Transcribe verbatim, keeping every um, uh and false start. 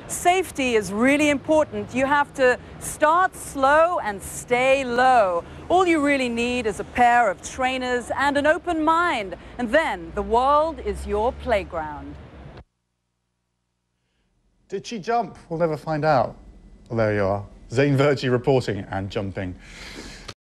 Safety is really important. You have to start slow and stay low. All you really need is a pair of trainers and an open mind, and then the world is your playground. Did she jump? We'll never find out. Well, there you are. Zain Verjee reporting and jumping.